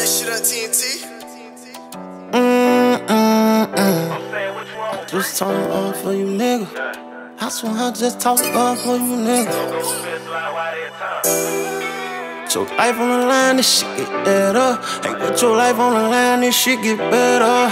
that shit on TNT. Just talk up for you, nigga. I swear I just talk up for you, nigga. Put your life on the line, this shit get better. Hey, put your life on the line, this shit get better.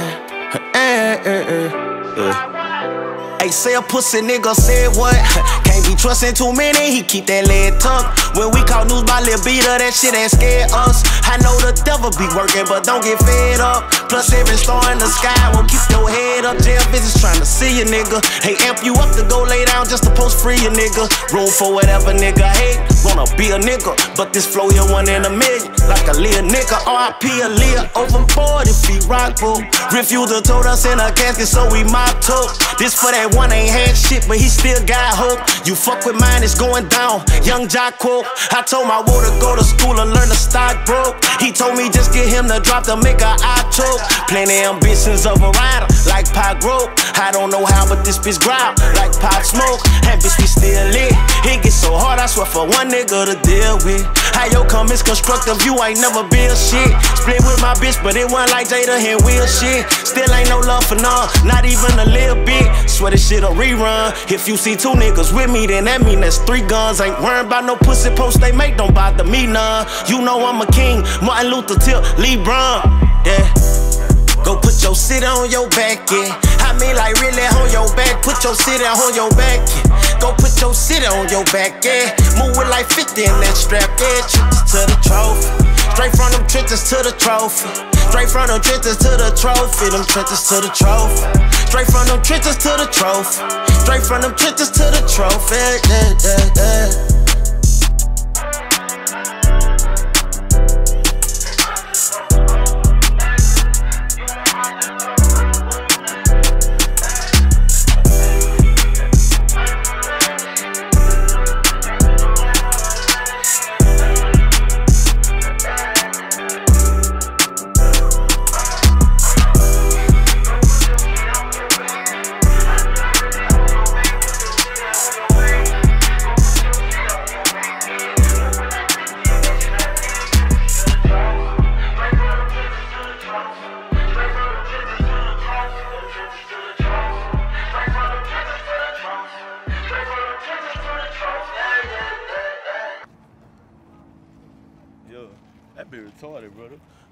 Hey, say a pussy nigga said what? Can't be trusting too many, he keep that lead tucked. When we caught news by Lil Beater, that shit ain't scared us. I know the devil be working, but don't get fed up. Plus every star in the sky won't keep your head up. Jail visits trying to see you, nigga. Hey, amp you up to go lay down just to post free you, nigga. Room for whatever nigga hate, wanna be a nigga. But this flow here 1 in a million, like a Leah nigga. R.I.P. a Leah, overboard if he rock boat. Refuser told us in a casket, so we mopped up. This for that one ain't had shit, but he still got hope. You fuck with mine, it's going down. Young Jocko. I told my woe to go to school and learn to stock broke. He told me just get him to drop to make a eye choke. Plenty ambitions of a rider, like Pop Rope. I don't know how, but this bitch growl like Pop Smoke. And bitch, we still lit. It gets so hard, I swear, for one nigga to deal with. How your comments constructive, you ain't never build shit. Split with my bitch, but it wasn't like Jada and Will shit. Still ain't no love for none, not even a little bit. Swear this shit a rerun. If you see 2 niggas with me, then that mean that's 3 guns. Ain't worried about no pussy post they make, don't bother me none. You know I'm a king, Martin Luther till LeBron. Yeah. Go put your city on your back, yeah. I mean like really on your back, put your city on your back, yeah. Go put your city on your back, yeah. Move it like 50 in that strap, yeah. Trenches to the trophy, straight from them trenches to the trophy. Straight from them trenches to the trophy, them trenches to the trophy. Straight from them trenches to the trophy. Straight from them trenches to the trophy, yeah, yeah, yeah. Yo, that be retarded, brother.